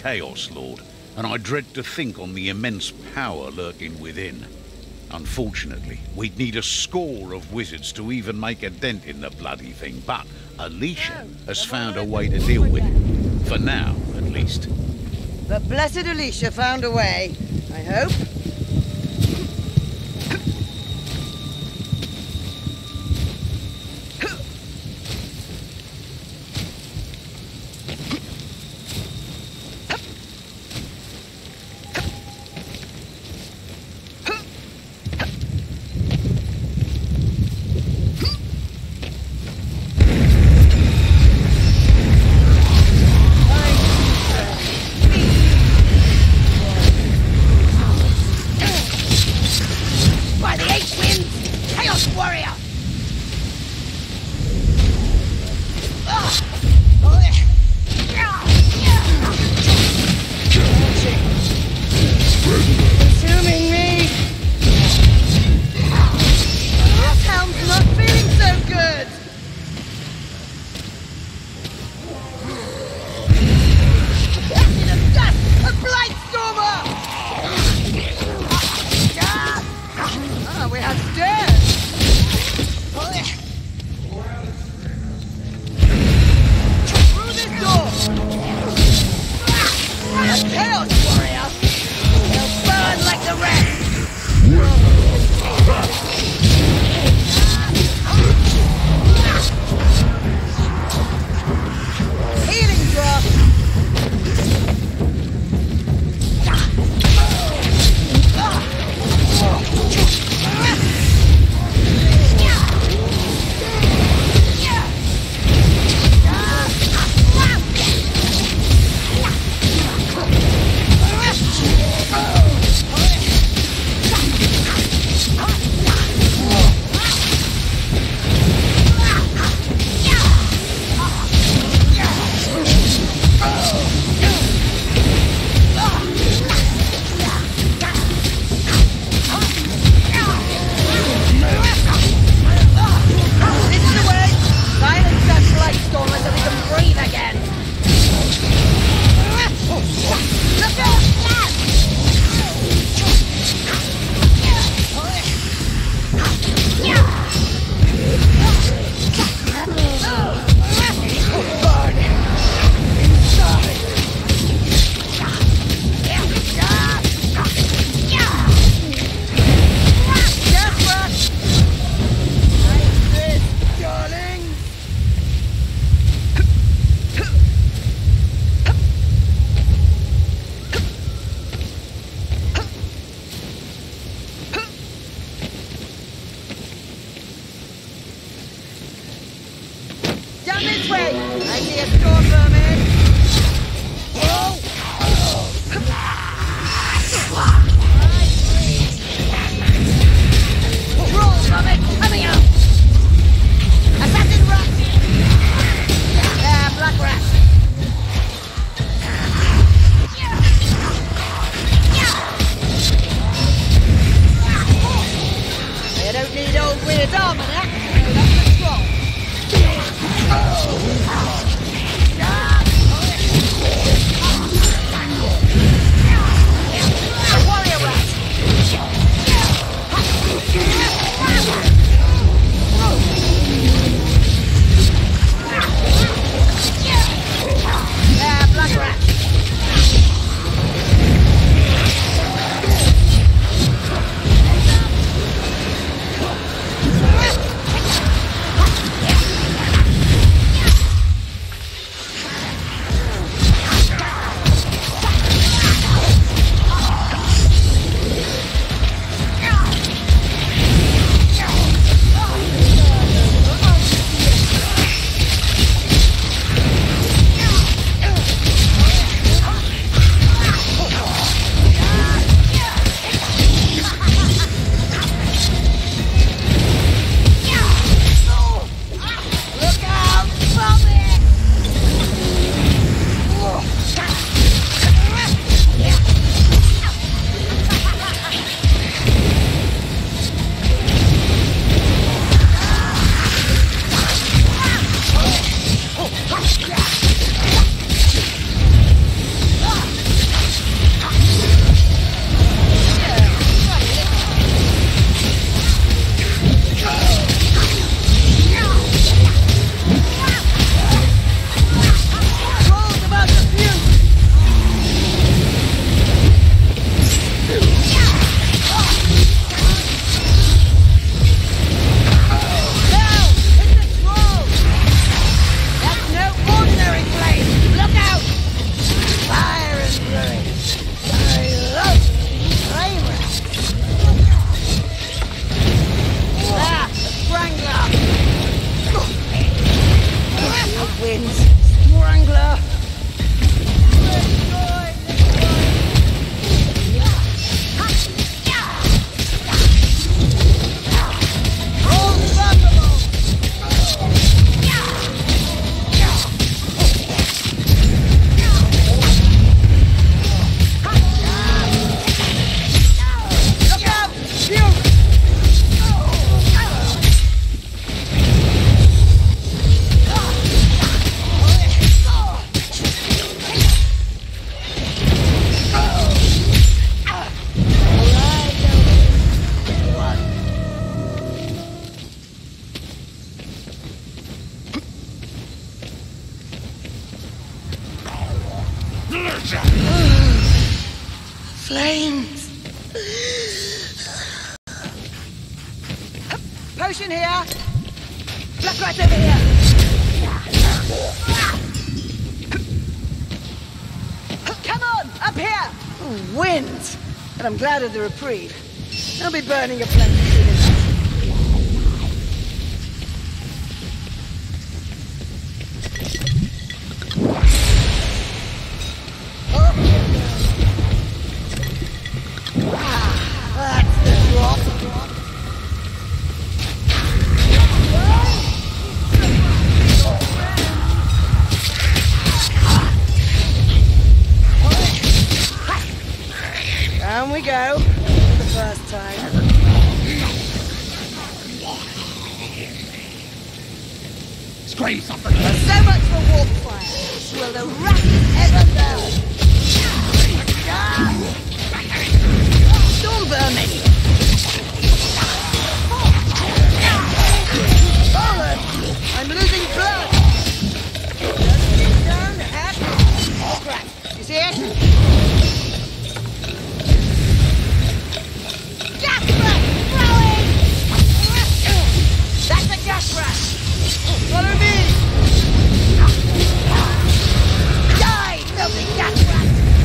Chaos Lord, and I dread to think on the immense power lurking within. Unfortunately, we'd need a score of wizards to even make a dent in the bloody thing, but Alicia has found a way to deal with it. For now, at least. The blessed Alicia found a way, I hope. Flames! Potion here! Black rat over here! Come on! Up here! Oh, wind! But I'm glad of the reprieve. I'll be burning a plenty soon enough. That's the drop. Down we go. For the first time. Scrape something. So much for warp fire. Will the rat ever know? Stormvermin! Forward! I'm losing blood! Just get down at... Crap. You see it? Gas rat! Throwing! That's a gas rat! Follow me! Die, filthy gas rat!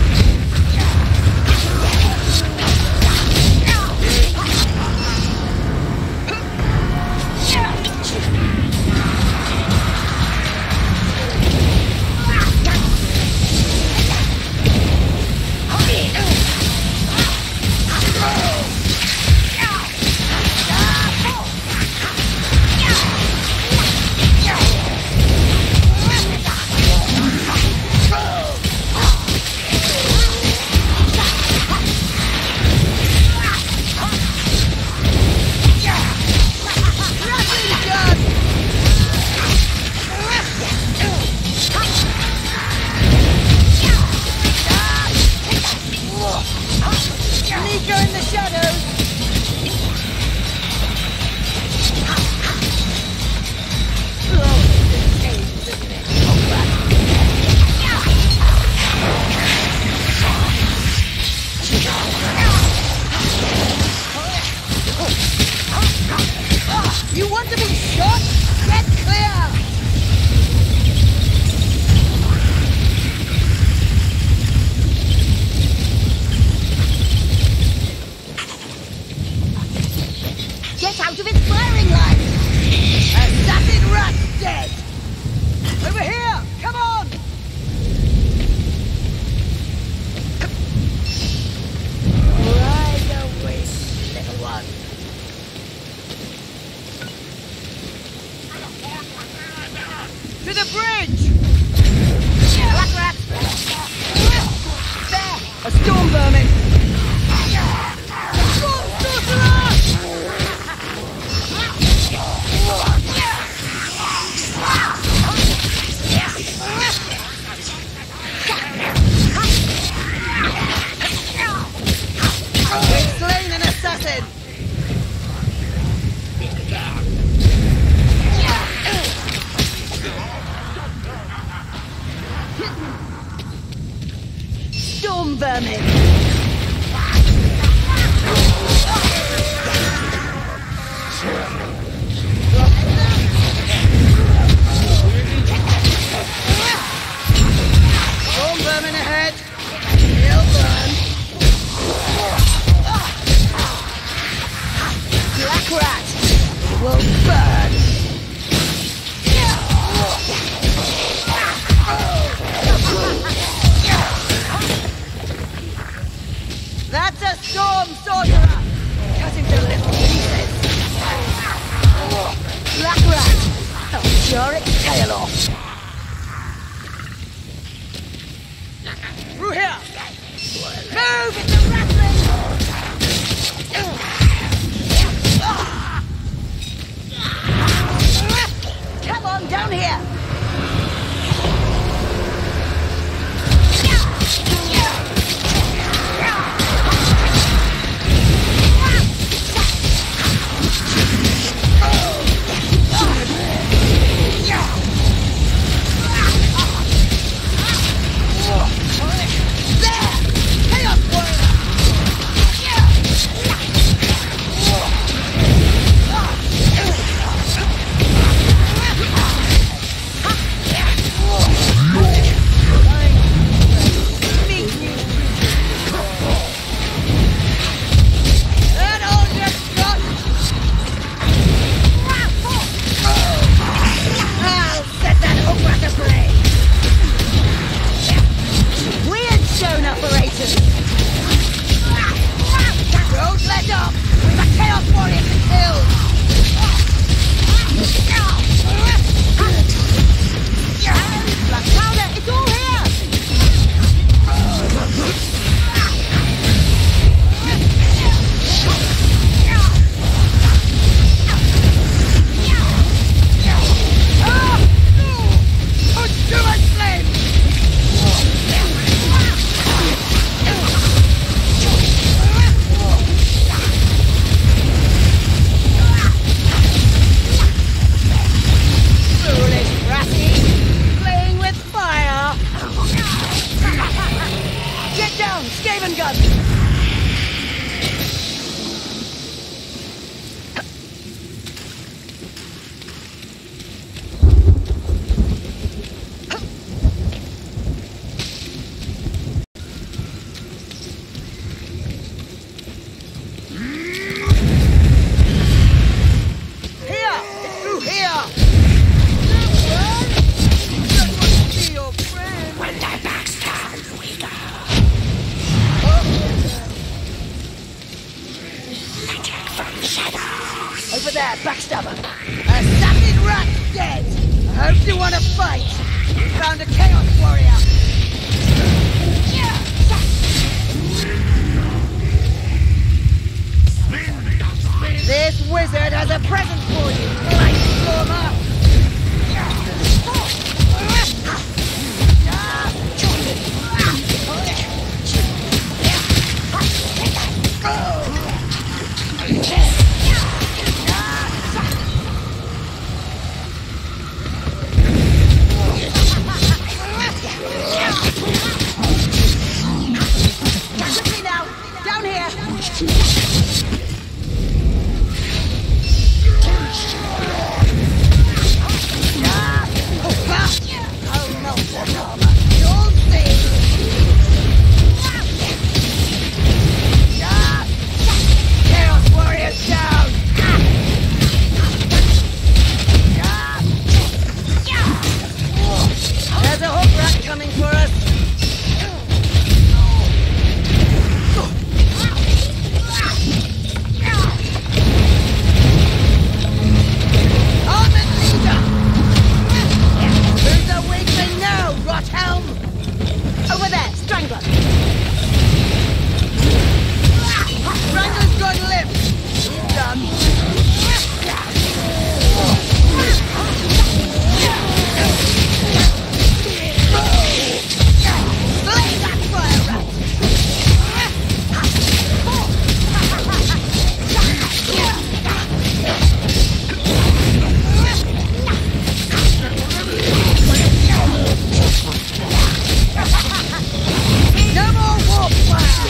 A Stormvermin! We've slain an assassin! Stormvermin! Stormvermin ahead! He'll burn! Black rat will burn! That's a storm sorcerer! Cut him to little pieces! Black rat! I'll jar its tail off! Don't let up! The Chaos Warrior can kill! Black powder, it's all here! Too much flame! Foolish Ratty! Playing with fire! Get down, Skaven gun! Over there, backstabber. A sapid rat dead. I hope you want to fight. Found a Chaos Warrior. This wizard has a present for you, Light Stormer. Quickly now, down here. Oh no, armor. You'll see. Chaos Warriors down. There's a hook rat coming for us. Armored leader! Who's the weakling now, Rothelm? Over there, Strangler. Strangler's got lift. He's done. Slay that fire rat! No more warp fire!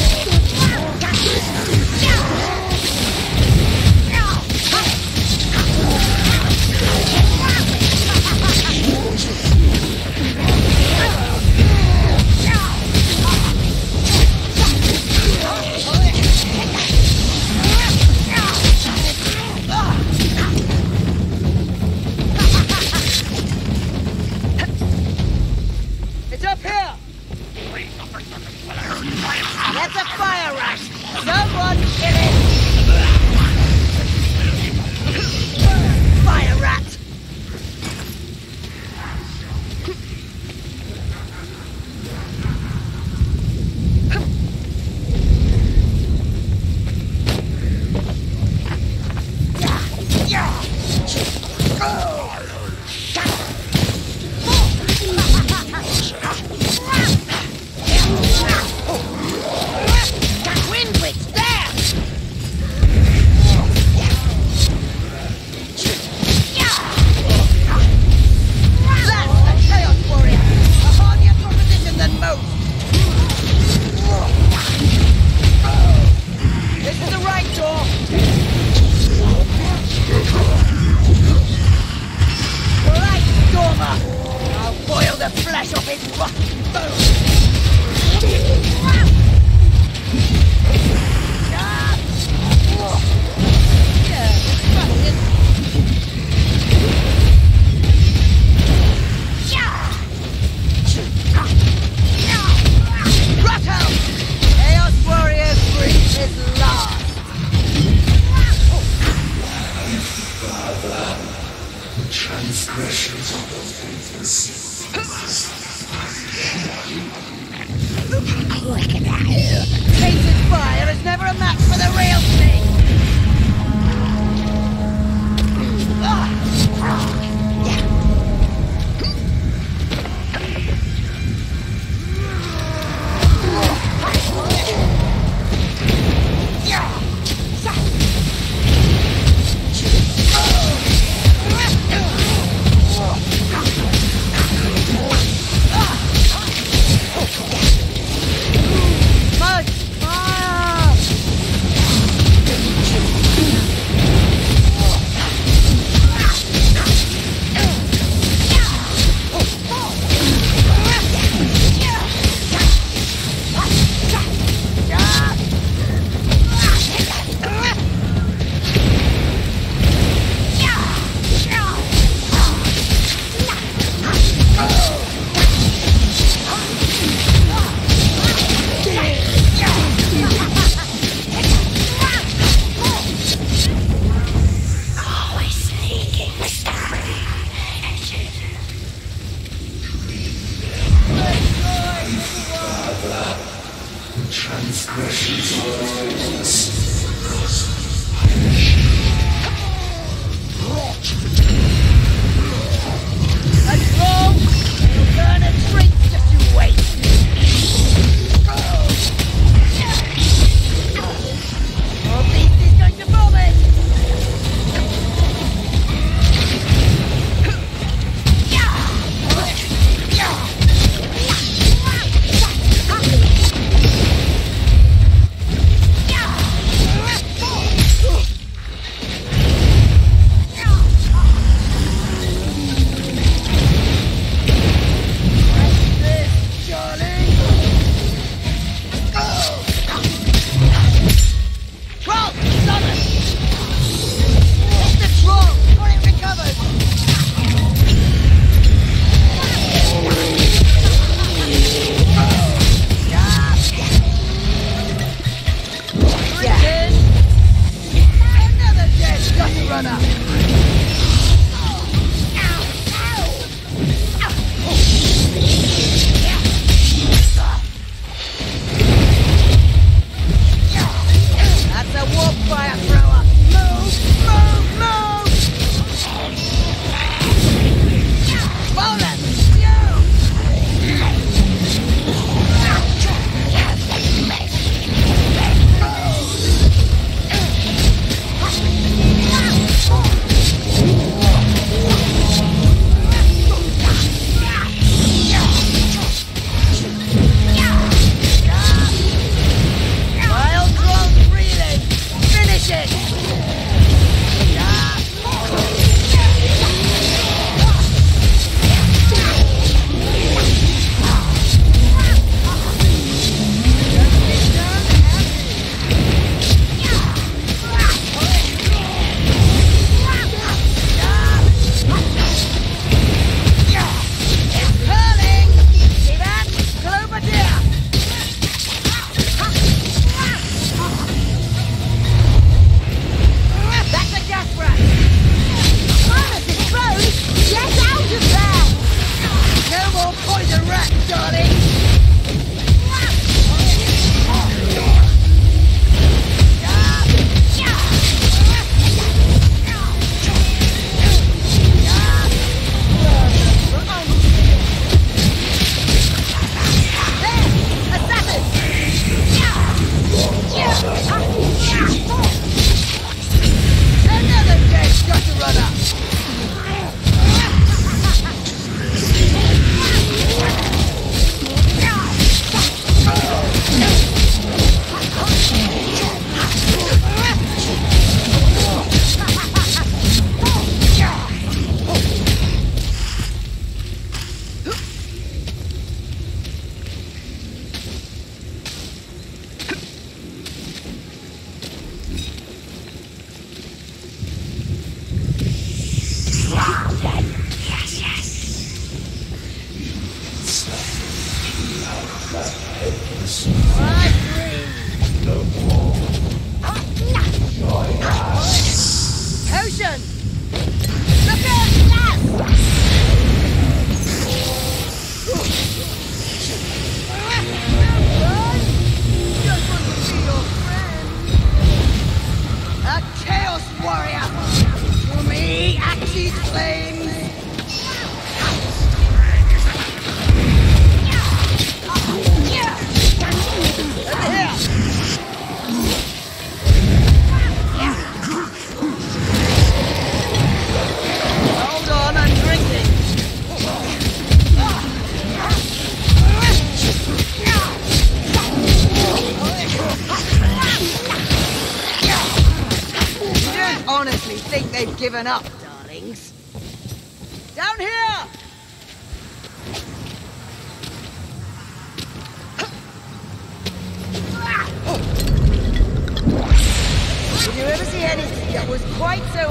It's up here! That's a fire rat! Someone kill it! Fire rat! Wind witch there! Tainted fire is never a match for the real thing! Potion! Look out! Yes! given up, darlings. Down here! Did you ever see anything that was quite so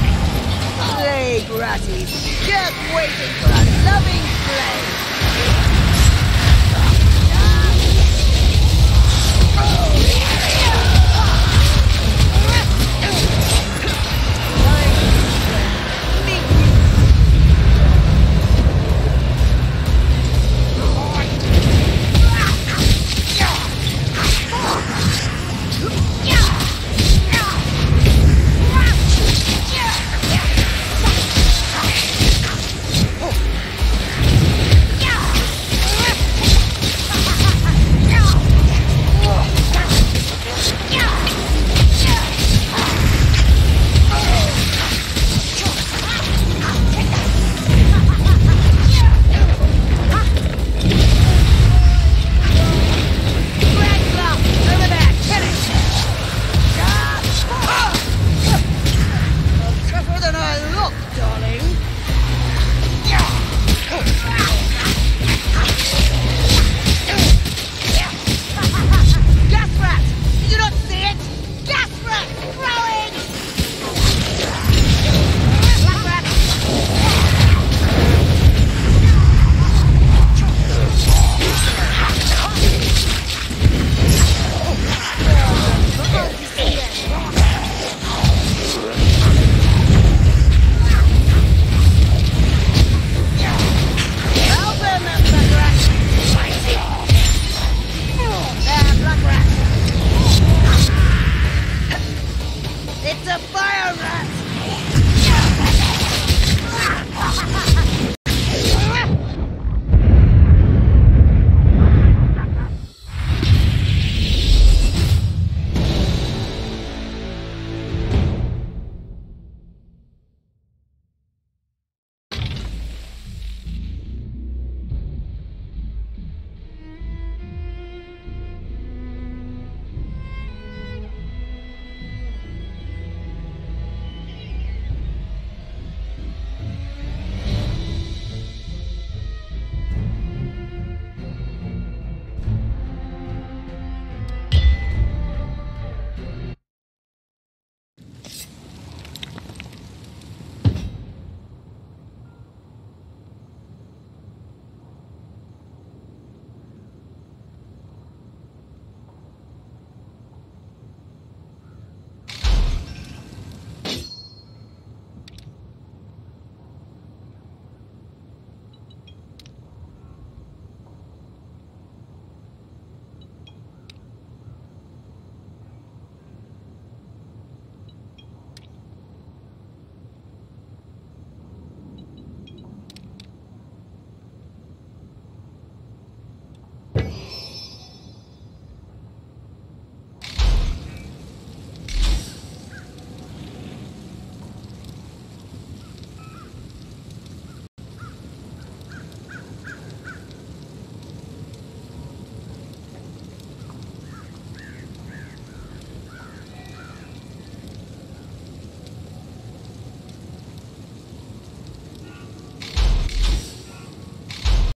just waiting for a loving flame.